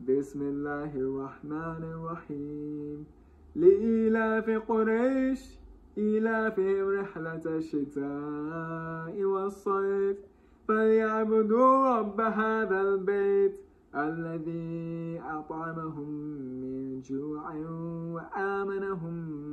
بسم الله الرحمن الرحيم لإيلاف قريش إيلافهم رحلة الشتاء والصيف فليعبدوا رب هذا البيت الذي أطعمهم من جوع وآمنهم